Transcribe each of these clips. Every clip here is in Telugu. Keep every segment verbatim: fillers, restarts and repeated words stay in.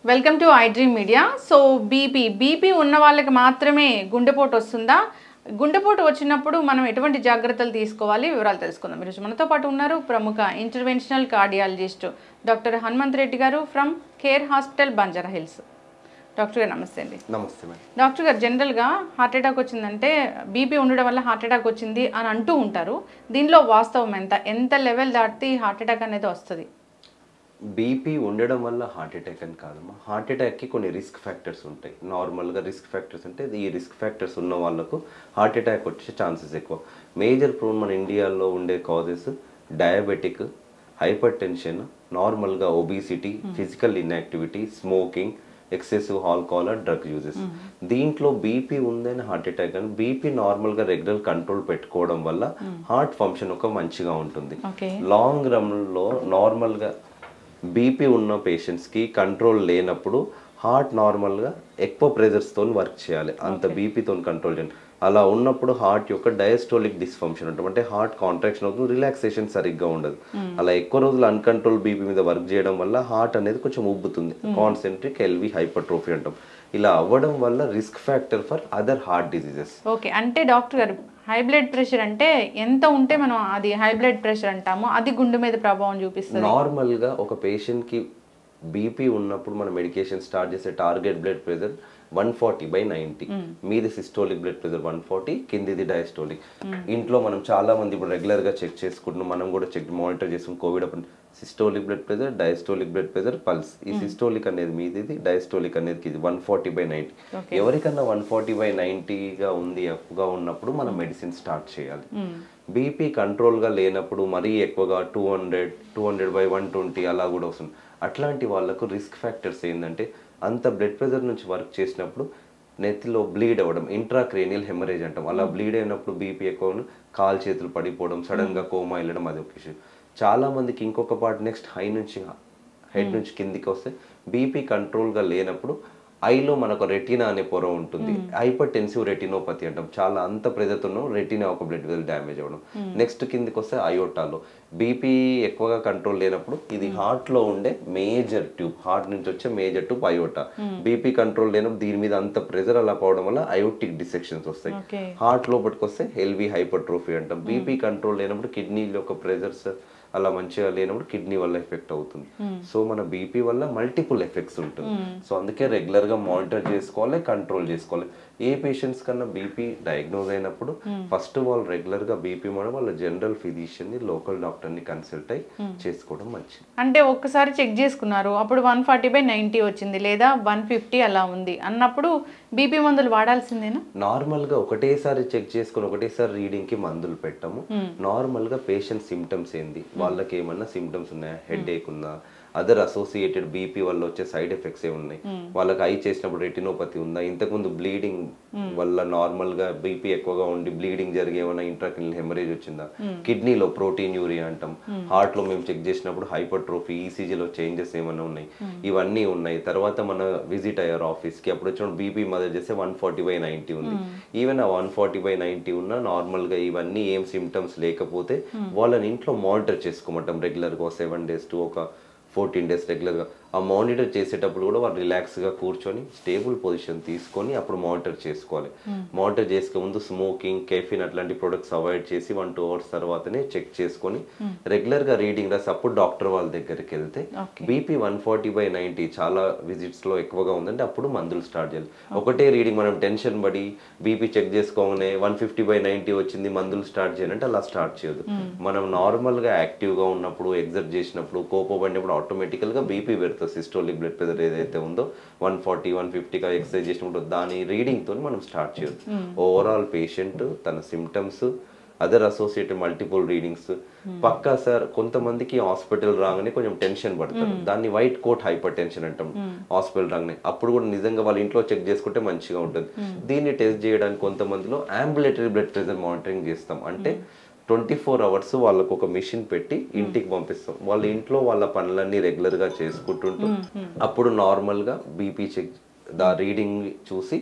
Welcome to I dream media. So BP BP ఉన్న వాళ్ళకి మాత్రమే గుండెపోటు వస్తుందా? గుండెపోటు వచ్చినప్పుడు మనం ఎటువంటి జాగ్రత్తలు తీసుకోవాలి, వివరాలు తెలుసుకుందాం. ఈరోజు మనతో పాటు ఉన్నారు ప్రముఖ interventional cardiologist doctor Hanumanth Reddy garu from Care hospital Banjara Hills. Doctor గారు నమస్తే అండి. నమస్తే మేడం. డాక్టర్ గారు, జనరల్గా హార్ట్ అటాక్ వచ్చిందంటే బీపీ ఉండడం వల్ల హార్ట్ అటాక్ వచ్చింది అని అంటూ ఉంటారు. దీనిలో వాస్తవం ఎంత ఎంత లెవెల్ దాటి హార్ట్ అటాక్ అనేది వస్తుంది? బీపీ ఉండడం వల్ల హార్ట్ అటాక్ అని కాదమ్మా. హార్ట్ అటాక్కి కొన్ని రిస్క్ ఫ్యాక్టర్స్ ఉంటాయి. నార్మల్గా రిస్క్ ఫ్యాక్టర్స్ అంటే ఈ రిస్క్ ఫ్యాక్టర్స్ ఉన్న వాళ్ళకు హార్ట్ అటాక్ వచ్చే ఛాన్సెస్ ఎక్కువ. మేజర్ ప్రోన్ మన ఇండియాలో ఉండే కాజెస్ డయాబెటిక్, హైపర్ టెన్షన్, నార్మల్గా obesity, physical inactivity, smoking, excessive alcohol, drug uses. దీంట్లో బీపీ ఉందని హార్ట్ అటాక్ అని బీపీ నార్మల్గా రెగ్యులర్ కంట్రోల్ పెట్టుకోవడం వల్ల హార్ట్ ఫంక్షన్ ఒక మంచిగా ఉంటుంది. లాంగ్ రన్లో నార్మల్గా బీపీ ఉన్న పేషెంట్స్కి కంట్రోల్ లేనప్పుడు హార్ట్ నార్మల్గా ఎక్కువ ప్రెజర్స్తో వర్క్ చేయాలి, అంత బీపీతో కంట్రోల్ చేయాలి. అలా ఉన్నప్పుడు హార్ట్ యొక్క డయాస్టోలిక్ డిస్ఫంక్షన్ ఉంటుంది, అంటే హార్ట్ కాంట్రాక్షన్ అవుతుంది, రిలాక్సేషన్ సరిగ్గా ఉండదు. అలా ఎక్కువ రోజులు అన్కంట్రోల్ బీపీ మీద వర్క్ చేయడం వల్ల హార్ట్ అనేది కొంచెం ఉబ్బుతుంది, కాన్సెంట్రిక్ ఎల్వి హైపర్ట్రోఫీ అంటాం. ఇలా అవ్వడం వల్ల risk factor for other heart diseases. Okay, అంటే డాక్టర్ గారు హై బ్లడ్ ప్రెషర్ అంటే ఎంత ఉంటే మనం అది హై బ్లడ్ ప్రెషర్ అంటాము, అది గుండె మీద ప్రభావం చూపిస్తుంది? నార్మల్గా ఒక పేషెంట్కి బీపీ ఉన్నప్పుడు మనం మెడికేషన్ స్టార్ట్ చేసే target blood pressure one forty by ninety. మీది systolic blood pressure one forty, కిందిది డయాస్టోలిక్. ఇంట్లో మనం చాలా మంది ఇప్పుడు రెగ్యులర్గా చెక్ చేసుకుంటున్నాం, మనం కూడా చెక్ మానిటర్ చేస్తాం. కోవిడ్ అప్పుడు systolic blood pressure, diastolic blood pressure, pulse. ఈ సిస్టోలిక్ అనేది మీది, డయాస్టోలిక్ అనేది ఇది వన్ ఫార్టీ బై నైన్టీ. ఎవరికన్నా వన్ ఫార్టీ బై నైన్టీగా ఉంది, ఎక్కువగా ఉన్నప్పుడు మనం మెడిసిన్ స్టార్ట్ చేయాలి. బీపీ కంట్రోల్గా లేనప్పుడు మరీ ఎక్కువగా two hundred two hundred by one twenty అలా కూడా వస్తుంది. అట్లాంటి వాళ్ళకు రిస్క్ ఫ్యాక్టర్స్ ఏంటంటే అంత బ్లడ్ ప్రెషర్ నుంచి వర్క్ చేసినప్పుడు నెత్తిలో బ్లీడ్ అవ్వడం, ఇంట్రాక్రేనియల్ హెమరేజ్ అంటాం. అలా బ్లీడ్ అయినప్పుడు బీపీ ఎక్కువ కాలు చేతులు పడిపోవడం, సడన్గా కోమా వెళ్ళడం, అది ఒక ఇష్యూ. చాలా మందికి ఇంకొక పార్ట్ నెక్స్ట్ హై నుంచి హెడ్ నుంచి కిందికి వస్తే బీపీ కంట్రోల్గా లేనప్పుడు ఐలో మనకు రెటీనా అనే పొర ఉంటుంది, హైపర్ టెన్సివ్ రెటినోపతి అంటాం. చాలా అంత ప్రెజర్తో రెటీనా ఒక బ్లడ్ వెల్ డ్యామేజ్ అవ్వడం. నెక్స్ట్ కిందికి వస్తే అయోటాలో బీపీ ఎక్కువగా కంట్రోల్ లేనప్పుడు ఇది హార్ట్ లో ఉండే మేజర్ ట్యూబ్, హార్ట్ నుంచి వచ్చే major tube aorta. BP control లేనప్పుడు దీని మీద అంత ప్రెజర్ అలా పోవడం వల్ల అయోటిక్ డిసెక్షన్స్ వస్తాయి. హార్ట్ లోపలికి వస్తే ఎల్వి హైపర్ట్రోఫీ అంటాం. బీపీ కంట్రోల్ లేనప్పుడు కిడ్నీ యొక్క ప్రెజర్స్ అలా మంచిగా లేనప్పుడు కిడ్నీ వల్ల ఎఫెక్ట్ అవుతుంది. సో మన బీపీ వల్ల మల్టిపుల్ ఎఫెక్ట్స్ ఉంటుంది. సో అందుకే రెగ్యులర్ గా మానిటర్ చేసుకోవాలి, కంట్రోల్ చేసుకోవాలి. ఏ పేషెంట్స్ కన్నా బీపీ డయాగ్నోజ్ అయినప్పుడు ఫస్ట్ వాళ్ళు రెగ్యులర్ గా బీపీ మన వాళ్ళ జనరల్ ఫిజిషియన్ ని, లోకల్ డాక్టర్ ని కన్సల్ట్ అయ్యి చేసుకోవడం మంచిది. అంటే ఒక్కసారి చెక్ చేసుకున్నారు, అప్పుడు వన్ ఫార్టీ బై నైన్టీ వచ్చింది లేదా వన్ ఫిఫ్టీ అలా ఉంది అన్నప్పుడు బీపీ మందులు వాడాల్సిందేనా? నార్మల్ గా ఒకటేసారి చెక్ చేసుకుని ఒకటేసారి రీడింగ్ కి మందులు పెట్టాము. నార్మల్ గా పేషెంట్ సిమ్టమ్స్ ఏంది, వాళ్ళకి ఏమన్నా సిమ్టమ్స్ ఉన్నాయా, హెడ్ ఏక్ ఉందా, అదర్ అసోసియేటెడ్ బీపీ వల్ల వచ్చే సైడ్ ఎఫెక్ట్స్ ఏ ఉన్నాయి, వాళ్ళకి ఐ చేసినప్పుడు రెటినోపతి ఉందా, ఇంతకుముందు బ్లీడింగ్ వల్ల నార్మల్ గా బీపీ ఎక్కువగా ఉండి బ్లీడింగ్ జరిగే ఏమైనా ఇంట్రాక్రినల్ హెమరేజ్ వచ్చిందా, కిడ్నీలో ప్రోటీన్ యూరియా అంటాం, హార్ట్ లో మేము చెక్ చేసినప్పుడు హైపర్ట్రోఫీ, ఈసీజీలో చేంజెస్ ఏమైనా ఉన్నాయి, ఇవన్నీ ఉన్నాయి. తర్వాత మన విజిట్ అయ్యారు ఆఫీస్ కి, అప్పుడు వచ్చిన బీపీ మదర్ చేస్తే వన్ ఫార్టీ బై నైన్టీ ఉంది. ఈవెన్ ఆ వన్ ఫార్టీ బై నైన్టీ ఉన్నా నార్మల్ గా ఇవన్నీ ఏం సిమ్టమ్స్ లేకపోతే వాళ్ళని ఇంట్లో మానిటర్ చేసుకోమంటాం రెగ్యులర్ గా సెవెన్ డేస్ టు ఒక ఫోర్టీన్ డేస్ రెగ్యులర్గా. ఆ మానిటర్ చేసేటప్పుడు కూడా వాళ్ళు రిలాక్స్గా కూర్చొని స్టేబుల్ పొజిషన్ తీసుకొని అప్పుడు మానిటర్ చేసుకోవాలి. మానిటర్ చేసుకునే ముందు స్మోకింగ్, కెఫిన్ అట్లాంటి ప్రొడక్ట్స్ అవాయిడ్ చేసి వన్ టూ అవర్స్ తర్వాతనే చెక్ చేసుకొని రెగ్యులర్గా రీడింగ్ రాసి అప్పుడు డాక్టర్ వాళ్ళ దగ్గరికి వెళ్తే BP one forty by ninety చాలా విజిట్స్లో ఎక్కువగా ఉందంటే అప్పుడు మందులు స్టార్ట్ చేయాలి. ఒకటే రీడింగ్ మనం టెన్షన్ పడి బీపీ చెక్ చేసుకోగానే వన్ ఫిఫ్టీ బై నైన్టీ వచ్చింది మందులు స్టార్ట్ చేయాలంటే అలా స్టార్ట్ చేయదు. మనం నార్మల్గా యాక్టివ్గా ఉన్నప్పుడు, ఎగ్జర్ట్ చేసినప్పుడు, కోపం పడినప్పుడు ఆటోమేటికల్గా బీపీ పెడుతుంది. సిస్టోలిక్ బ్లడ్ ప్రెషర్ ఏదైతే ఉందో వన్ ఫార్టీ వన్ ఫిఫ్టీగా ఎక్సర్సైజ్ చేసినప్పుడు దాని రీడింగ్తో మనం స్టార్ట్ చేయొచ్చు. ఓవరాల్ పేషెంట్ తన symptoms, other associated multiple readings పక్కా. సార్ కొంతమందికి హాస్పిటల్ రాగానే కొంచెం టెన్షన్ పడతారు, దాన్ని వైట్ కోట్ హైపర్ టెన్షన్ అంటాం. హాస్పిటల్ రాగానే అప్పుడు కూడా నిజంగా వాళ్ళ ఇంట్లో చెక్ చేసుకుంటే మంచిగా ఉంటుంది. దీన్ని టెస్ట్ చేయడానికి కొంతమందిలో అంబులేటరీ బ్లడ్ ప్రెషర్ మానిటరింగ్ చేస్తాం. అంటే ట్వంటీ ఫోర్ అవర్స్ వాళ్ళకు ఒక మిషన్ పెట్టి ఇంటికి పంపిస్తాం. వాళ్ళ ఇంట్లో వాళ్ళ పనులన్నీ రెగ్యులర్ గా చేసుకుంటుంటూ అప్పుడు నార్మల్ గా బీపీ చెక్ దా రీడింగ్ చూసి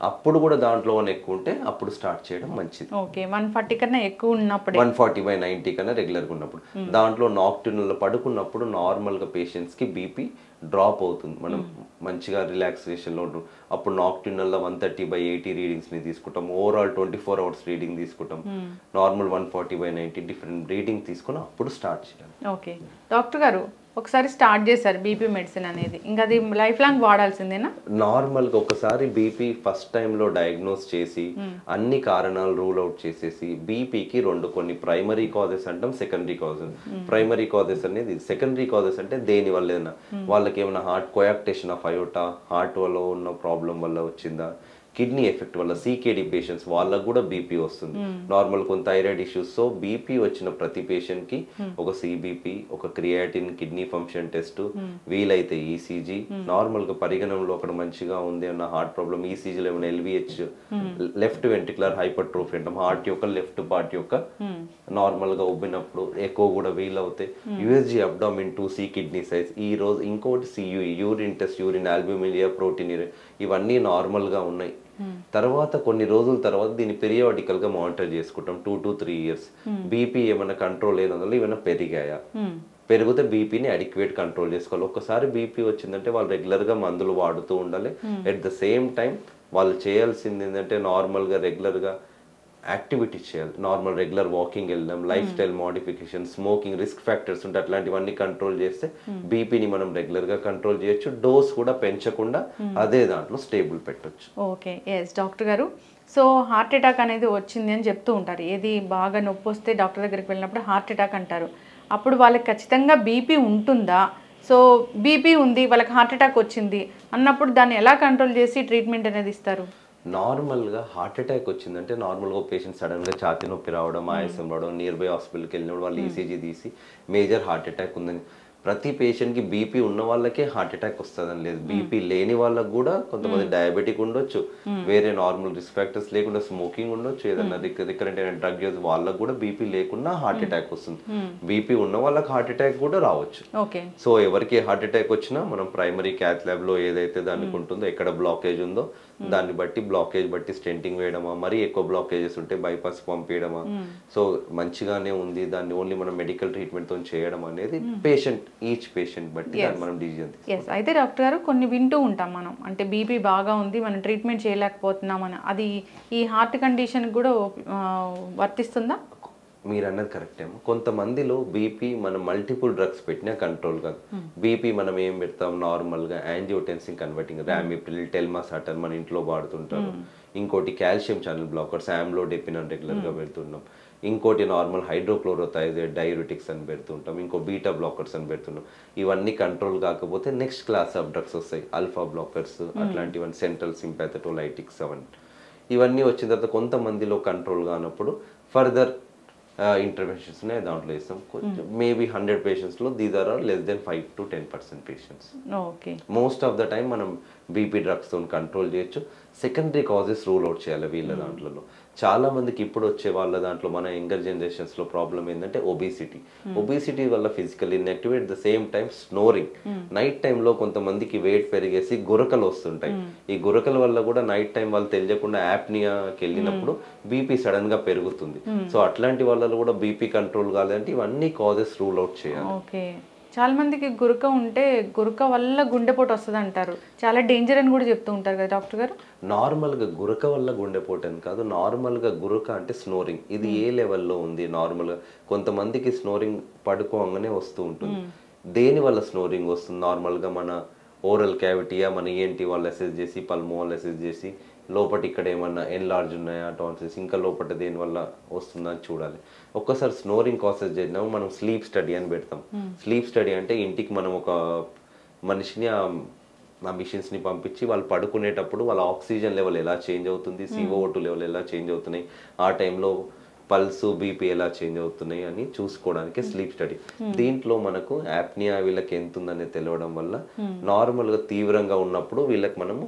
అప్పుడు కూడా దాంట్లో వన్ ఎక్కువ ఉంటే అప్పుడు స్టార్ట్ చేయడం మంచిది. ఓకే, వన్ ఫార్టీ కన్నా ఎక్కువ ఉన్నప్పుడు, వన్ ఫార్టీ బై నైంటీ కన్నా రెగ్యులర్గా ఉన్నప్పుడు, దాంట్లో నాక్టర్నల్ పడుకున్నప్పుడు నార్మల్గా పేషెంట్స్కి బీపీ డ్రాప్ అవుతుంది. మనం మంచిగా రిలాక్సేషన్లో ఉంటాం. అప్పుడు నాక్టర్నల్లో వన్ థర్టీ బై ఎయిటీ రీడింగ్స్ని తీసుకుంటాం, overall twenty four hours reading తీసుకుంటాం. Normal one forty by ninety different reading తీసుకుని అప్పుడు స్టార్ట్ చేయాలి. ఓకే డాక్టర్ గారు, ఒకసారి స్టార్ట్ చేశారు బీపీ మెడిసిన్ అనేది, ఇంకా అది లైఫ్ లాంగ్ వాడాల్సిందేనా? నార్మల్గా ఒకసారి బీపీ ఫస్ట్ టైంలో డయాగ్నోస్ చేసి అన్ని కారణాలు రూల్ అవుట్ చేసేసి, బీపీకి రెండు కొన్ని ప్రైమరీ కాజెస్ అంటాం, సెకండరీ కాజెస్. ప్రైమరీ కాజెస్ అనేది, సెకండరీ కాజెస్ అంటే దేని వల్ల ఏదైనా వాళ్ళకి ఏమైనా heart coarctation of aorta, heart వల్ల ఉన్న ప్రాబ్లం వల్ల వచ్చిందా, కిడ్నీ ఎఫెక్ట్ వల్ల, సీకేడీ పేషెంట్స్ వాళ్ళకు కూడా బీపీ వస్తుంది. నార్మల్ కొన్ని థైరాయిడ్ ఇష్యూస్. సో బీపీ వచ్చిన ప్రతి పేషెంట్ కి ఒక సిబిపి, ఒక క్రియాటిన్, కిడ్నీ ఫంక్షన్ టెస్ట్, వీలైతే ఈసీజీ, నార్మల్ గా పరిగణంలో అక్కడ మంచిగా ఉంది అన్న హార్ట్ ప్రాబ్లమ్, ఈసీజీలో ఏమైనా ఎల్విహెచ్, లెఫ్ట్ వెంట్రికులర్ హైపర్ట్రోఫీ అంటాం, హార్ట్ యొక్క లెఫ్ట్ పార్ట్ యొక్క నార్మల్ గా ఉబ్బినప్పుడు ఎక్కువ కూడా వీలవుతాయి. USG abdomen to see kidney size. ఈ రోజు ఇంకోటి CUE, urine test, urine albuminuria, protein, ఇవన్నీ నార్మల్ గా ఉన్నాయి. తర్వాత కొన్ని రోజుల తర్వాత దీన్ని పెరియాడికల్ గా మానిటర్ చేసుకుంటాం, two to three years. BP ఏమైనా కంట్రోల్ లేనందువల్ల ఏమైనా పెరిగాయా, పెరిగితే బీపీని అడిక్వేట్ కంట్రోల్ చేసుకోవాలి. ఒక్కసారి బీపీ వచ్చిందంటే వాళ్ళు రెగ్యులర్ గా మందులు వాడుతూ ఉండాలి. ఎట్ ద సేమ్ టైం వాళ్ళు చేయాల్సింది ఏంటంటే నార్మల్ గా రెగ్యులర్ గా యాక్టివిటీస్ చేయాలి. నార్మల్ రెగ్యులర్ వాకింగ్ వెళ్ళడం, lifestyle modification, smoking, risk factors ఉంటే అట్లాంటివన్నీ కంట్రోల్ చేస్తే బీపీని మనం రెగ్యులర్ గా కంట్రోల్ చేయొచ్చు. డోస్ కూడా పెంచకుండా అదే దాంట్లో స్టేబుల్ పెట్టొచ్చు. ఓకే, ఎస్ డాక్టర్ గారు. సో హార్ట్ అటాక్ అనేది వచ్చింది అని చెప్తూ ఉంటారు, ఏది బాగా నొప్పి వస్తే డాక్టర్ దగ్గరికి వెళ్ళినప్పుడు హార్ట్ అటాక్ అంటారు. అప్పుడు వాళ్ళకి ఖచ్చితంగా బీపీ ఉంటుందా? సో బీపీ ఉంది, వాళ్ళకి హార్ట్ అటాక్ వచ్చింది అన్నప్పుడు దాన్ని ఎలా కంట్రోల్ చేసి ట్రీట్మెంట్ అనేది ఇస్తారు? నార్మల్గా హార్ట్ అటాక్ వచ్చిందంటే నార్మల్గా పేషెంట్ సడన్గా ఛాతీ నొప్పి రావడం, ఆయాసం రావడం, నియర్ బై హాస్పిటల్కి వెళ్ళినప్పుడు వాళ్ళు ఈసీజీ తీసి మేజర్ హార్ట్ అటాక్ ఉందని. ప్రతి పేషెంట్కి బీపీ ఉన్న వాళ్ళకే హార్ట్ అటాక్ వస్తుందని లేదు. బీపీ లేని వాళ్ళకు కూడా కొంతమంది డయాబెటిక్ ఉండొచ్చు, వేరే నార్మల్ రిస్క్ ఫ్యాక్టర్స్ లేకుండా స్మోకింగ్ ఉండొచ్చు, ఏదైనా రికరెంట్ అయిన డ్రగ్ యూజ్ వాళ్ళకు కూడా బీపీ లేకుండా హార్ట్ అటాక్ వస్తుంది. బీపీ ఉన్న వాళ్ళకి హార్ట్ అటాక్ కూడా రావచ్చు. సో ఎవరికి హార్ట్ అటాక్ వచ్చినా మనం ప్రైమరీ క్యాత్ ల్యాబ్ లో ఏదైతే దానికి ఉంటుందో, ఎక్కడ బ్లాకేజ్ ఉందో దాన్ని బట్టి బ్లాకేజ్ బట్టి స్టెంటింగ్ వేయడమా, మరీ ఎక్కువ బ్లాకేజెస్ ఉంటే బైపాస్ పంపించడమా, సో మంచిగానే ఉంది దాన్ని ఓన్లీ మనం మెడికల్ ట్రీట్మెంట్ తో చేయడం అనేది పేషెంట్, ఈచ్ పేషెంట్ బట్టి మనం డిసిజన్ తీసుకోవాలి. అయితే డాక్టర్ గారు కొన్ని వింటూ ఉంటాం మనం, అంటే బీపీ బాగా ఉంది మనం ట్రీట్మెంట్ చేయలేకపోతున్నాం అని, అది ఈ హార్ట్ కండిషన్ కూడా వర్తిస్తుందా? మీరు అన్నది కరెక్ట్ ఏమో. కొంతమందిలో బీపీ మనం మల్టిపుల్ డ్రగ్స్ పెట్టినా కంట్రోల్ కాదు. బీపీ మనం ఏం పెడతాం, నార్మల్గా యాంజియోటెన్సిన్ కన్వర్టింగ్, రామిప్రిల్, టెల్మాసాటర్ మన ఇంట్లో వాడుతుంటారు. ఇంకోటి కాల్షియం ఛానల్ బ్లాకర్స్, ఆమ్లోడెపిన్ అని రెగ్యులర్గా పెడుతున్నాం. ఇంకోటి నార్మల్ హైడ్రోక్లోరోథైజైడ్ డైయూరిటిక్స్ అని పెడుతుంటాం. ఇంకో బీటా బ్లాకర్స్ అని పెడుతున్నాం. ఇవన్నీ కంట్రోల్ కాకపోతే నెక్స్ట్ క్లాస్ ఆఫ్ డ్రగ్స్ వస్తాయి, అల్ఫా బ్లాకర్స్ అట్లాంటివన్నీ, సెంట్రల్ సింపాథెటోలైటిక్స్ అవన్నీ. ఇవన్నీ వచ్చిన తర్వాత కొంతమందిలో కంట్రోల్ కానప్పుడు ఫర్దర్ ఇంటర్వెన్షన్స్ ఉన్నాయి, దాంట్లో ఇస్తాం. మేబీ హండ్రెడ్ పేషెంట్స్లో these are less then five to ten percent patients. Most of the time మనం బీపీ డ్రగ్స్తో కంట్రోల్ చేయొచ్చు. సెకండరీ కాజెస్ రూల్ అవుట్ చేయాలి వీళ్ళ దాంట్లో. చాలా మందికి ఇప్పుడు వచ్చే వాళ్ళ దాంట్లో మన యంగర్ జనరేషన్స్ లో ప్రాబ్లం ఏంటంటే ఒబేసిటీ. ఒబేసిటీ వల్ల physical inactive, at the same time snoring. Night టైంలో కొంతమందికి వెయిట్ పెరిగేసి గురకలు వస్తుంటాయి. ఈ గురకల వల్ల కూడా నైట్ టైం వాళ్ళు తెలియకుండా యాప్నియాకి వెళ్ళినప్పుడు బీపీ సడన్ గా పెరుగుతుంది. సో అట్లాంటి వాళ్ళలో కూడా బీపీ కంట్రోల్ కావాలంటే ఇవన్నీ కాజెస్ రూల్ అవుట్ చేయాలి. చాలా మందికి గురక ఉంటే గురక వల్ల గుండెపోటు వస్తుంది అంటారు, చాలా డేంజర్ అని కూడా చెప్తూ ఉంటారు కదా డాక్టర్ గారు? నార్మల్గా గురక వల్ల గుండెపోటు అని కాదు, నార్మల్గా గురక అంటే స్నోరింగ్. ఇది ఏ లెవెల్లో ఉంది నార్మల్గా? కొంతమందికి స్నోరింగ్ పడుకోగానే వస్తూ ఉంటుంది. దేని వల్ల స్నోరింగ్ వస్తుంది? నార్మల్గా మన ఓరల్ క్యావిటీయా, మన ఈఎన్టీ వాళ్ళు అసెస్ చేసి, పల్మో వాళ్ళు అసెస్ చేసి లోపల ఇక్కడ ఏమన్నా ఎన్లార్జ్ ఉన్నాయా టాన్సిల్స్, ఇంకా లోపల దేని వల్ల వస్తుందని చూడాలి. ఒక్కసారి స్నోరింగ్ కాసెస్ చేసినాము మనం స్లీప్ స్టడీ అని పెడతాం. స్లీప్ స్టడీ అంటే ఇంటికి మనం ఒక మనిషిని ఆ మిషన్స్ని పంపించి వాళ్ళు పడుకునేటప్పుడు వాళ్ళ ఆక్సిజన్ లెవెల్ ఎలా చేంజ్ అవుతుంది, సిఓ టూ లెవెల్ ఎలా చేంజ్ అవుతున్నాయి, ఆ టైంలో పల్స్, బీపీ ఎలా చేంజ్ అవుతున్నాయి అని చూసుకోవడానికి స్లీప్ స్టడీ. దీంట్లో మనకు యాప్నియా వీళ్ళకి ఎంత ఉందనే తెలియడం వల్ల నార్మల్గా తీవ్రంగా ఉన్నప్పుడు వీళ్ళకి మనము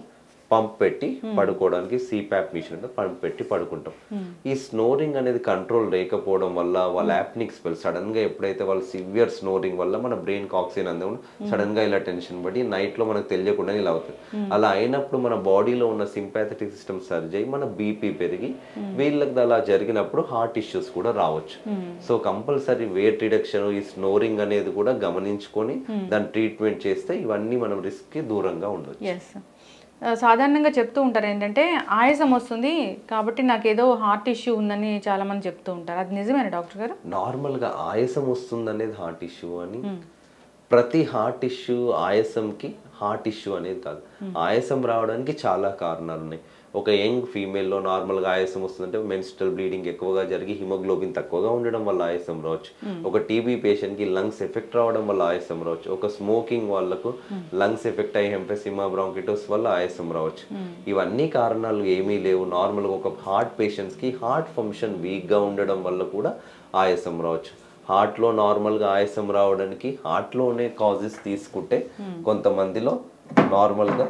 పంప్ పెట్టి పడుకోవడానికి సిపాప్ మిషన్ అంటే పంప్ పెట్టి పడుకుంటాం. ఈ స్నోరింగ్ అనేది కంట్రోల్ లేకపోవడం వల్ల వాళ్ళ యాప్నిక్ స్పెల్ సడన్ గా ఎప్పుడైతే వాళ్ళు సివియర్ స్నోరింగ్ వల్ల మన బ్రెయిన్ కి ఆక్సిజన్ అందడం సడన్ గా ఇలా టెన్షన్ పడి నైట్ లో మనకు తెలియకుండా ఇలా అవుతుంది. అలా అయినప్పుడు మన బాడీలో ఉన్న సింపాథెటిక్ సిస్టమ్ సర్జ్ అయ్యి మన బీపీ పెరిగి వీళ్ళకి అలా జరిగినప్పుడు హార్ట్ ఇష్యూస్ కూడా రావచ్చు. సో కంపల్సరీ వెయిట్ రిడక్షన్ ఈ స్నోరింగ్ అనేది కూడా గమనించుకొని దాని ట్రీట్మెంట్ చేస్తే ఇవన్నీ మనం రిస్క్ కి దూరంగా ఉండొచ్చు. సాధారణంగా చెప్తూ ఉంటారు ఏంటంటే ఆయాసం వస్తుంది కాబట్టి నాకు ఏదో హార్ట్ ఇష్యూ ఉందని చాలా మంది చెప్తూ ఉంటారు. అది నిజమేనా డాక్టర్ గారు? నార్మల్ గా ఆయాసం వస్తుంది అనేది హార్ట్ ఇష్యూ అని, ప్రతి హార్ట్ ఇష్యూ ఆయాసంకి హార్ట్ ఇష్యూ అనేది కాదు. ఆయాసం రావడానికి చాలా కారణాలు ఉన్నాయి. ఒక యంగ్ ఫీమేల్లో నార్మల్గా ఆయాసం వస్తుందంటే మెన్స్ట్రల్ బ్లీడింగ్ ఎక్కువగా జరిగి హిమోగ్లోబిన్ తక్కువగా ఉండడం వల్ల ఆయాసం రావచ్చు. ఒక టీబీ పేషెంట్కి లంగ్స్ ఎఫెక్ట్ రావడం వల్ల ఆయాసం రావచ్చు. ఒక స్మోకింగ్ వాళ్ళకు లంగ్స్ ఎఫెక్ట్ అయ్యి ఎంఫెసిమా బ్రాంకిటోస్ వల్ల ఆయాసం రావచ్చు. ఇవన్నీ కారణాలు ఏమీ లేవు. నార్మల్గా ఒక హార్ట్ పేషెంట్స్కి హార్ట్ ఫంక్షన్ వీక్గా ఉండడం వల్ల కూడా ఆయాసం రావచ్చు. హార్ట్లో నార్మల్గా ఆయాసం రావడానికి హార్ట్లోనే కాజెస్ తీసుకుంటే కొంతమందిలో నార్మల్గా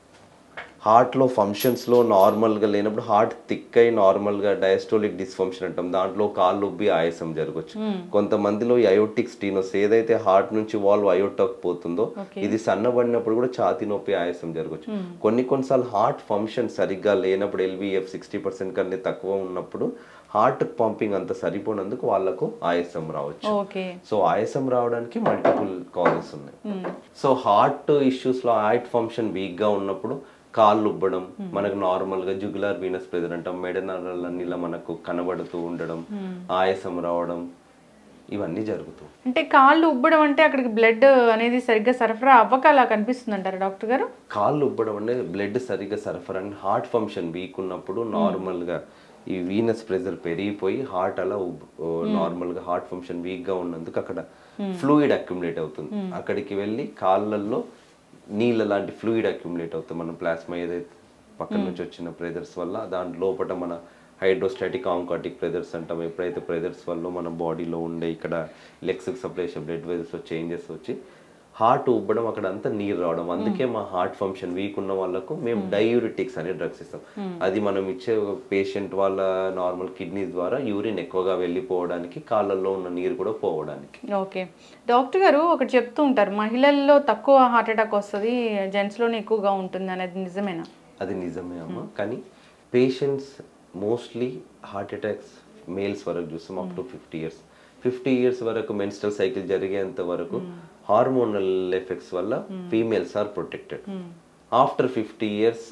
హార్ట్లో ఫంక్షన్స్లో నార్మల్గా లేనప్పుడు హార్ట్ థిక్ అయి నార్మల్గా డయాస్టోలిక్ డిస్ఫంక్షన్ అంటాం, దాంట్లో కాళ్ళు ఉబ్బి ఆయాసం జరగచ్చు. కొంతమందిలో ఈ అయోటిక్ స్టీనోస్ ఏదైతే హార్ట్ నుంచి వాల్వ్ అయోటక్ పోతుందో ఇది సన్నబడినప్పుడు కూడా ఛాతీ నొప్పి ఆయాసం జరగచ్చు. కొన్ని కొన్నిసార్లు హార్ట్ ఫంక్షన్ సరిగ్గా లేనప్పుడు ఎల్విఎఫ్ సిక్స్టీ పర్సెంట్ కన్నా తక్కువ ఉన్నప్పుడు హార్ట్ పంపింగ్ అంత సరిపోయినందుకు వాళ్ళకు ఆయాసం రావచ్చు. సో ఆయాసం రావడానికి మల్టిపుల్ కాజెస్ ఉన్నాయి. సో హార్ట్ ఇష్యూస్ లో హార్ట్ ఫంక్షన్ వీక్ గా ఉన్నప్పుడు కాళ్ళు ఉబ్బడం, మనకు నార్మల్ గా జుగులార్ వీనస్ ప్రెజర్ అంటాం, మెడ నరాలన్నీలా మనకు కనబడుతూ ఉండడం, ఆయాసం రావడం, ఇవన్నీ జరుగుతాయి. అంటే కాళ్ళు ఉబ్బడం అంటే అక్కడికి బ్లడ్ అనేది సరిగ్గా సరఫరా అవ్వక అలా కనిపిస్తుంది అంటారు డాక్టర్ గారు? కాళ్ళు ఉబ్బడం అంటే బ్లడ్ సరిగ్గా సరఫరా అంటే హార్ట్ ఫంక్షన్ వీక్ ఉన్నప్పుడు నార్మల్ గా ఈ వీనస్ ప్రెజర్ పెరిగిపోయి హార్ట్ అలా నార్మల్ గా హార్ట్ ఫంక్షన్ వీక్ గా ఉన్నందుకు అక్కడ ఫ్లూయిడ్ అక్యుములేట్ అవుతుంది. అక్కడికి వెళ్ళి కాళ్ళల్లో నీళ్ళ లాంటి ఫ్లూయిడ్ అక్యుములేట్ అవుతుంది. మన ప్లాస్మా ఏదైతే పక్కన నుంచి వచ్చిన ప్రెజర్స్ వల్ల దాని లోపల మన హైడ్రోస్టాటిక్ ఆంకాటిక్ ప్రెజర్స్ అంటాం. ఎప్పుడైతే ప్రెజర్స్ వల్ల మన బాడీలో ఉండే ఇక్కడ లెగ్స్కి సప్లై బ్లడ్ వెజల్స్ చేంజెస్ వచ్చి హార్ట్ ఉబ్బడం, అక్కడ అంతా నీరు రావడం. అందుకే మా హార్ట్ ఫంక్షన్ వీక్ ఉన్న వాళ్ళకు మేము డయూరిటిక్స్ అనే డ్రగ్స్ ఇస్తాం. అది మనం ఇచ్చే పేషెంట్ వాళ్ళ నార్మల్ కిడ్నీ ద్వారా యూరిన్ ఎక్కువగా వెళ్ళిపోవడానికి, కాళ్ళల్లో ఉన్న నీరు కూడా పోవడానికి. ఓకే డాక్టర్ గారు, ఒకటి చెప్తూ ఉంటారు మహిళల్లో తక్కువ హార్ట్ అటాక్ వస్తుంది, జెంట్స్లోనే ఎక్కువగా ఉంటుంది అనేది నిజమేనా? అది నిజమే అమ్మ. కానీ patients mostly heart attacks males వరకు చూస్తాం up to fifty years fifty years వరకు మెన్స్ట్రల్ సైకిల్ జరిగేంత వరకు హార్మోనల్ ఎఫెక్ట్స్ వల్ల females are protected. After fifty years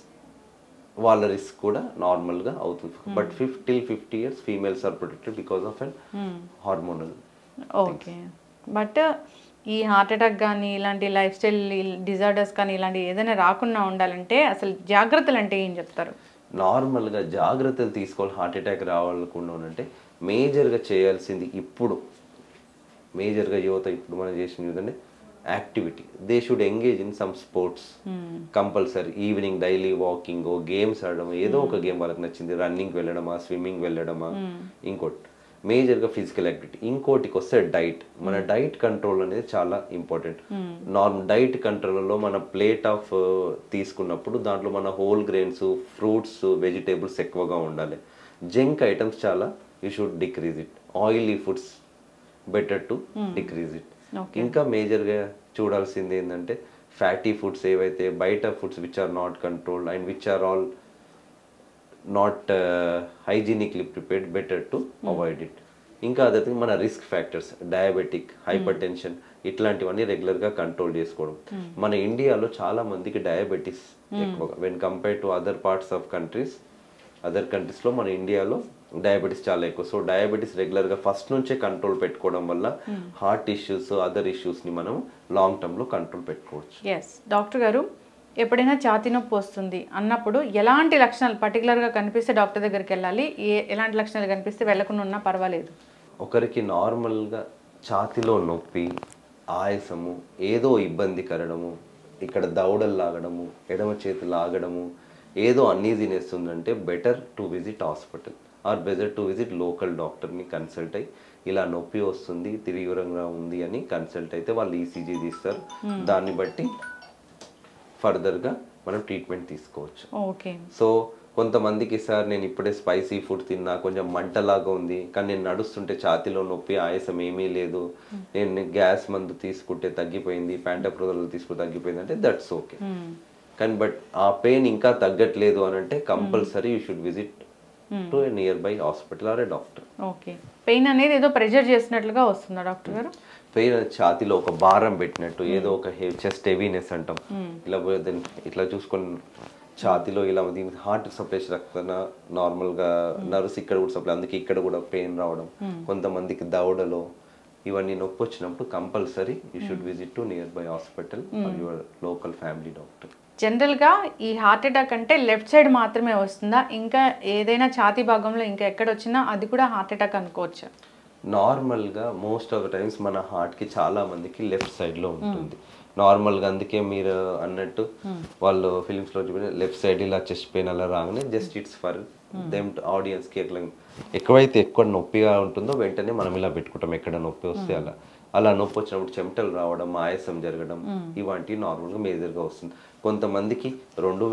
వాళ్ళ రిస్క్ కూడా నార్మల్గా అవుతుంది. But fifty fifty years females are protected because of and hormonal. Okay but ఈ హార్ట్ అటాక్ కానీ ఇలాంటి లైఫ్ స్టైల్ డిజార్డర్స్ కానీ ఇలాంటి ఏదైనా రాకుండా ఉండాలంటే అసలు జాగ్రత్తలు అంటే ఏం చెప్తారు? నార్మల్గా జాగ్రత్తలు తీసుకోవాలి. హార్ట్ అటాక్ రావాలకుండా అంటే మేజర్గా చేయాల్సింది ఇప్పుడు మేజర్గా యువత ఇప్పుడు మనం చేసిన ఏంటంటే activity. They should engage in some sports compulsory. Evening daily walking, games ఆడడం, ఏదో ఒక గేమ్ వాళ్ళకి నచ్చింది, రన్నింగ్ వెళ్ళడమా, స్విమ్మింగ్ వెళ్ళడమా, ఇంకోటి మేజర్గా ఫిజికల్ యాక్టివిటీ. ఇంకోటికి వస్తే డైట్. మన డైట్ కంట్రోల్ అనేది చాలా ఇంపార్టెంట్. నార్మల్ డైట్ కంట్రోల్లో మన ప్లేట్ ఆఫ్ తీసుకున్నప్పుడు దాంట్లో మన హోల్ గ్రెయిన్స్, ఫ్రూట్స్, వెజిటేబుల్స్ ఎక్కువగా ఉండాలి. జంక్ ఐటమ్స్ చాలా you should decrease it. Oily foods better to decrease it. ఇంకా మేజర్గా చూడాల్సింది ఏంటంటే ఫ్యాటీ ఫుడ్స్ ఏవైతే బయట foods which are not controlled and which are all not hygienically prepared, better to avoid it. ఇంకా అదే మన risk factors diabetic, hypertension ఇట్లాంటివన్నీ రెగ్యులర్గా కంట్రోల్ చేసుకోవడం. మన ఇండియాలో చాలా మందికి డయాబెటీస్ ఎక్కువగా when compare to other parts of countries. Other కంట్రీస్లో మన ఇండియాలో డయాబెటీస్ చాలా ఎక్కువ. సో డయాబెటీస్ రెగ్యులర్గా ఫస్ట్ నుంచే కంట్రోల్ పెట్టుకోవడం వల్ల హార్ట్ ఇష్యూస్, అదర్ ఇష్యూస్ని మనం లాంగ్ టర్మ్లో కంట్రోల్ పెట్టుకోవచ్చు. ఎస్ డాక్టర్ గారు, ఎప్పుడైనా ఛాతీ నొప్పి వస్తుంది అన్నప్పుడు ఎలాంటి లక్షణాలు పర్టికులర్గా కనిపిస్తే డాక్టర్ దగ్గరికి వెళ్ళాలి, ఏ ఎలాంటి లక్షణాలు కనిపిస్తే వెళ్ళకుండా ఉన్నా పర్వాలేదు? ఒకరికి నార్మల్గా ఛాతీలో నొప్పి, ఆయాసము, ఏదో ఇబ్బంది కరడము, ఇక్కడ దవడలు లాగడము, ఎడమ చేతి లాగడము, ఏదో అన్నీజీనెస్ ఉందంటే better to visit hospital or better to visit local డాక్టర్ని కన్సల్ట్ అయ్యి ఇలా నొప్పి వస్తుంది, తీవ్రంగా ఉంది అని కన్సల్ట్ అయితే వాళ్ళు ఈసీజీ తీస్తారు. దాన్ని బట్టి ఫర్దర్గా మనం ట్రీట్మెంట్ తీసుకోవచ్చు. ఓకే. సో కొంతమందికి సార్ నేను ఇప్పుడే స్పైసీ ఫుడ్ తిన్నా, కొంచెం మంటలాగా ఉంది, కానీ నేను నడుస్తుంటే ఛాతీలో నొప్పి, ఆయాసం ఏమీ లేదు, నేను గ్యాస్ మందు తీసుకుంటే తగ్గిపోయింది, ప్యాంటప్రోజోల్ తీసుకుంటే తగ్గిపోయింది అంటే దట్స్ ఓకే. కానీ బట్ ఆ పెయిన్ ఇంకా తగ్గట్లేదు అని అంటే compulsory you should visit to a nearby hospital or a doctor. Okay. Pain అనేది ఏదో ప్రెషర్ చేసినట్లుగా వస్తుందా డాక్టర్ గారు? పెయిన్ ఛాతీలో ఒక భారం పెట్టినట్టు, ఏదో ఒక చెస్ట్ హెవీనెస్ అంటాం, ఇలా ఇట్లా చూసుకొని ఛాతీలో ఇలా హార్ట్ సప్లై రక్తన నార్మల్గా నర్వ్స్ ఇక్కడ కూడా సప్లై, అందుకే ఇక్కడ కూడా పెయిన్ రావడం, కొంతమందికి దవడలో ఇవన్నీ నొప్పి వచ్చినప్పుడు compulsory you should visit to nearby hospital or your local family doctor. జనరల్గా ఈ హార్ట్ అటాక్ అంటే లెఫ్ట్ సైడ్ మాత్రమే వస్తుందా, ఇంకా ఏదైనా ఛాతీ భాగంలో ఇంకా ఎక్కడ వచ్చినా అది కూడా హార్ట్ అటాక్ అనుకోవచ్చా? నార్మల్గా మోస్ట్ ఆఫ్ ద టైమ్స్ మన హార్ట్కి చాలా మందికి లెఫ్ట్ సైడ్లో ఉంటుంది నార్మల్గా. అందుకే మీరు అన్నట్టు వాళ్ళు ఫిలిమ్స్లో చూపిన లెఫ్ట్ సైడ్ ఇలా చెస్ట్ పెయిన్ అలా రాగానే జస్ట్ ఇట్స్ ఫర్ దెమ్ ఆడియన్స్కి ఎట్లా ఎక్కువైతే ఎక్కువ నొప్పిగా ఉంటుందో వెంటనే మనం ఇలా పెట్టుకుంటాం ఎక్కడ నొప్పి వస్తే అలా. అలా నొప్పి వచ్చినప్పుడు చెమటలు రావడం, ఆయాసం జరగడం ఇవంటివి నార్మల్గా మేజర్గా వస్తుంది. కొంతమందికి రెండు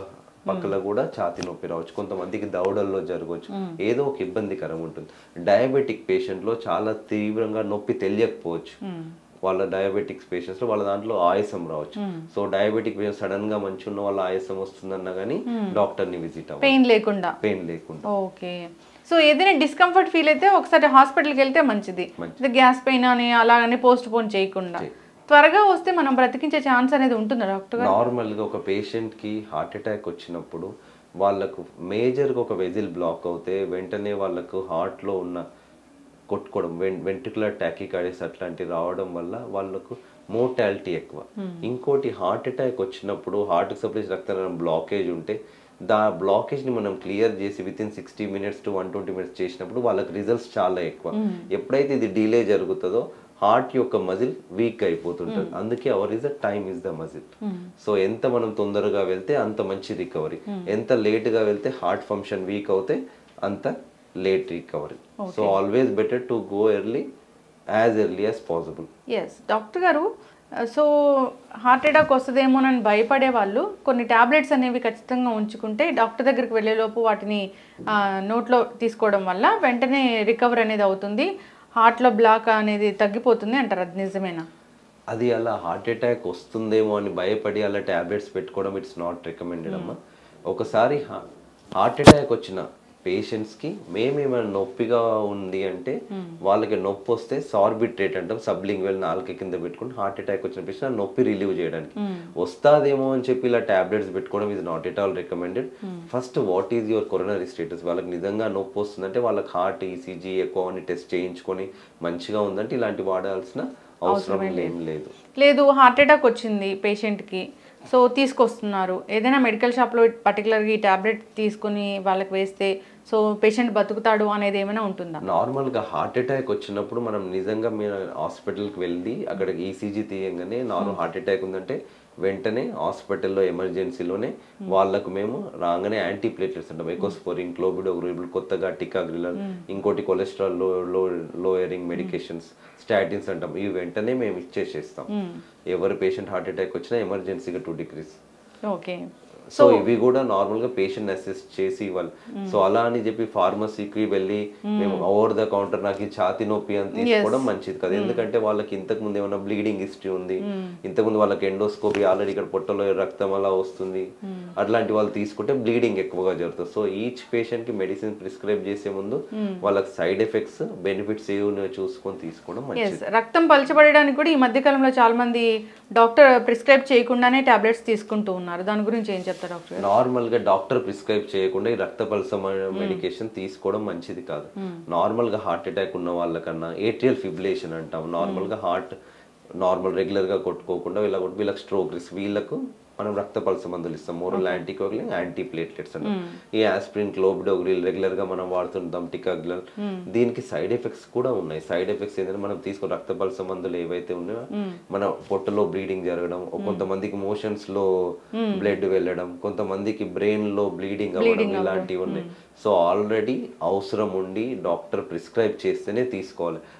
పక్కల కూడా ఛాతీ నొప్పి రావచ్చు, కొంతమందికి దవడల్లో జరగవచ్చు, ఏదో ఒక ఇబ్బందికరం ఉంటుంది. డయాబెటిక్ పేషెంట్లో చాలా తీవ్రంగా నొప్పి తెలియకపోవచ్చు, వాళ్ళ డయాబెటిక్స్ పేషెంట్స్ లో వాళ్ళ దాంట్లో ఆయాసం రావచ్చు. సో డయాబెటిక్ పేషెంట్ సడన్ గా మంచి ఉన్న వాళ్ళ ఆయాసం వస్తుందన్నా కానీ డాక్టర్ ని విజిట్ అవ్వాలి, పెయిన్ లేకుండా పెయిన్ లేకుండా. ఓకే. సో ఏదైనా డిస్కంఫర్ట్ ఫీల్ అయితే ఒకసారి హాస్పిటల్కి వెళ్తే మంచిది, గ్యాస్ పెయిన్ అని అలాగని పోస్ట్ పోన్ చేయకుండా. త్వరగా వస్తే మనం బ్రతికించే ఛాన్స్ అనేది ఉంటుందా డాక్టర్? నార్మల్ గా ఒక పేషెంట్ కి హార్ట్ అటాక్ వచ్చినప్పుడు వాళ్ళకు మేజర్ గా ఒక వెజిల్ బ్లాక్ అవుతే వెంటనే వాళ్ళకు హార్ట్ లో ఉన్న కొట్టుకోవడం, వెంట్రికులర్ టాకికార్డియస్ అట్లాంటివి రావడం వల్ల వాళ్ళకు మోర్టాలిటీ ఎక్కువ. ఇంకోటి హార్ట్ అటాక్ వచ్చినప్పుడు హార్ట్ సప్లై రక్తనాళం బ్లాకేజ్ ఉంటే దా బ్లాకేజ్ ని మనం క్లియర్ చేసి within sixty minutes to one twenty minutes చేసినప్పుడు వాళ్ళకి రిజల్ట్స్ చాలా ఎక్కువ. ఎప్పుడైతే ఇది డిలే జరుగుతుందో హార్ట్ యొక్క మజిల్ వీక్ అయిపోతుంటది, అందుకే hour is the time is the muscle. So ఎంత మనం తొందరగా వెళ్తే అంత మంచి రికవరీ, ఎంత లేట్ గా వెళ్తే హార్ట్ ఫంక్షన్ వీక్ అవుతే అంత late recovery. So always better to go early as early as possible. Yes doctor గారు, సో హార్ట్ అటాక్ వస్తుందేమోనని భయపడే వాళ్ళు కొన్ని టాబ్లెట్స్ అనేవి ఖచ్చితంగా ఉంచుకుంటే డాక్టర్ దగ్గరికి వెళ్ళేలోపు వాటిని నోట్లో తీసుకోవడం వల్ల వెంటనే రికవర్ అనేది అవుతుంది, హార్ట్లో బ్లాక్ అనేది తగ్గిపోతుంది అంటారు, అది నిజమేనా? అది అలా హార్ట్ అటాక్ వస్తుందేమో అని భయపడి అలా టాబ్లెట్స్ పెట్టుకోవడం ఇట్స్ నాట్ రికమెండెడ్ అమ్మా. ఒకసారి హార్ట్ అటాక్ వచ్చిన పేషెంట్స్కి మేమేమైనా నొప్పిగా ఉంది అంటే వాళ్ళకి నొప్పి వస్తే సార్బిట్రేట్ అంటాం, సబ్లింగ్వెల్ నాలుక కింద పెట్టుకుని హార్ట్ అటాక్ వచ్చిన పేషెంట్ నొప్పి రిలీవ్ చేయడానికి వస్తాదేమో అని చెప్పి ఇలా టాబ్లెట్స్ పెట్టుకోవడం is not at all recommended. First what is your coronary status, వాళ్ళకి నిజంగా నొప్పి వస్తుందంటే వాళ్ళకి హార్ట్ ఈసీజీ ఎక్కువ అని టెస్ట్ చేయించుకొని మంచిగా ఉందంటే ఇలాంటి వాడాల్సిన అవసరం ఏం లేదు. లేదు హార్ట్ అటాక్ వచ్చింది పేషెంట్కి, సో తీసుకొస్తున్నారు, ఏదైనా మెడికల్ షాప్లో పర్టికులర్గా ఈ టాబ్లెట్ తీసుకుని వాళ్ళకి వేస్తే సో పేషెంట్ బతుకుతాడు అనేది ఏమైనా ఉంటుందా? నార్మల్గా హార్ట్ అటాక్ వచ్చినప్పుడు మనం నిజంగా మీరు హాస్పిటల్కి వెళ్ళి అక్కడ ఈసీజీ తీయంగానే నార్మల్ హార్ట్ అటాక్ ఉందంటే వెంటనే హాస్పిటల్లో ఎమర్జెన్సీలోనే వాళ్ళకు మేము రాగానే యాంటీ ప్లేట్లెట్స్ అంటాం, ఎకోస్పోరిన్, క్లోబిడోగ్రిల్, కొత్తగా టికాగ్రిలర్, ఇంకోటి కొలెస్ట్రాల్ లో లో లోయరింగ్ మెడికేషన్స్, స్టాటిన్స్ అంటాం, ఇవి వెంటనే మేము ఇచ్చేసేస్తాం ఎవరి పేషెంట్ హార్ట్ అటాక్ వచ్చినా ఎమర్జెన్సీగా టూ డిగ్రీస్. ఓకే. సో ఇవి కూడా నార్మల్ గా పేషెంట్ అసెస్ చేసి ఇవ్వాలి. సో అలా అని చెప్పి ఫార్మసీకి వెళ్ళి మేము ఓవర్ ద కౌంటర్ నాకు ఈ ఛాతి నొప్పి అని తీసుకోవడం మంచిది కదా, ఎందుకంటే వాళ్ళకి ఇంతకు ముందు ఏమైనా బ్లీడింగ్ హిస్టరీ ఉంది, ఇంతకుముందు వాళ్ళకి ఎండోస్కోపీ ఆల్రెడీ ఇక్కడ పొట్టలో రక్తం అలా వస్తుంది, అట్లాంటి వాళ్ళు తీసుకుంటే బ్లీడింగ్ ఎక్కువగా జరుగుతుంది. సో ఈచ్ పేషెంట్ కి మెడిసిన్ ప్రిస్క్రైబ్ చేసే ముందు వాళ్ళకి సైడ్ ఎఫెక్ట్స్ బెనిఫిట్స్ ఏమి చూసుకొని తీసుకోవడం మంచిది. రక్తం పలచబడడానికి కూడా ఈ మధ్య కాలంలో చాలా మంది డాక్టర్ ప్రిస్క్రైబ్ చేయకుండానే టాబ్లెట్స్ తీసుకుంటూ ఉన్నారు, దాని గురించి ఏం చెప్తారు? నార్మల్ గా డాక్టర్ ప్రిస్క్రైబ్ చేయకుండా ఈ రక్త పల్స మెడికేషన్ తీసుకోవడం మంచిది కాదు. నార్మల్ గా హార్ట్ అటాక్ ఉన్న వాళ్ళకన్నా ఏట్రియల్ ఫిబ్రిలేషన్ అంటాం, నార్మల్ గా హార్ట్ నార్మల్ రెగ్యులర్ గా కొట్టుకోకుండా వీళ్ళ వీళ్ళకి స్ట్రోక్ రిస్క్, వీళ్ళకు మనం రక్త పల్స మందులు ఇస్తాం, మోరల్ యాంటీకోగులిన్, యాంటీ ప్లేట్లెట్స్ అంటాం. ఈ ఆస్పిరిన్, క్లోబిడోగ్రిల్ రెగ్యులర్ గా మనం వాడుతుంటాం, టికాగ్రిల్, దీనికి సైడ్ ఎఫెక్ట్స్ కూడా ఉన్నాయి. సైడ్ ఎఫెక్ట్స్ ఏంటంటే మనం తీసుకున్న రక్త పల్స మందులు ఏవైతే ఉన్నాయో మన పొట్టలో బ్లీడింగ్ జరగడం, కొంతమందికి మోషన్స్ లో బ్లడ్ వెళ్ళడం, కొంతమందికి బ్రెయిన్ లో బ్లీడింగ్ అవ్వడం, ఇలాంటివి ఉన్నాయి. సో ఆల్రెడీ అవసరం ఉండి డాక్టర్ ప్రిస్క్రైబ్ చేస్తేనే తీసుకోవాలి.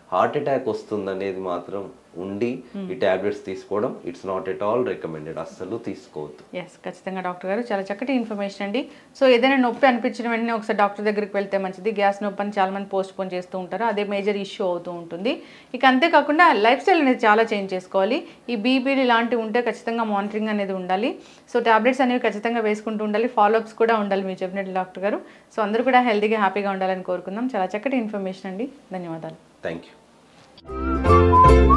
హార్ట్ అటాక్ వస్తుంది అనేది మాత్రం ఉండి ఈ టాబ్లెట్స్ తీసుకోవడం it's not at all recommended, అస్సలు తీసుకోవద్దు. ఎస్, ఖచ్చితంగా డాక్టర్ గారు చాలా చక్కటి ఇన్ఫర్మేషన్ అండి. సో ఏదైనా నొప్పి అనిపించిన వెంటనే ఒకసారి డాక్టర్ దగ్గరికి వెళ్తే మంచిది. గ్యాస్ నొప్పి అని చాలా మంది పోస్ట్ పోన్ చేస్తూ ఉంటారు, అదే మేజర్ ఇష్యూ అవుతూ ఉంటుంది. ఇక అంతేకాకుండా లైఫ్ స్టైల్ అనేది చాలా చేంజ్ చేసుకోవాలి. ఈ బీపీలు ఇలాంటివి ఉంటే ఖచ్చితంగా మానిటరింగ్ అనేది ఉండాలి. సో టాబ్లెట్స్ అనేవి ఖచ్చితంగా వేసుకుంటూ ఉండాలి, ఫాలోఅప్స్ కూడా ఉండాలి మీరు చెప్పినట్టు డాక్టర్ గారు. సో అందరూ కూడా హెల్తీగా హ్యాపీగా ఉండాలని కోరుకుందాం. చాలా చక్కటి ఇన్ఫర్మేషన్ అండి, ధన్యవాదాలు. Thank you.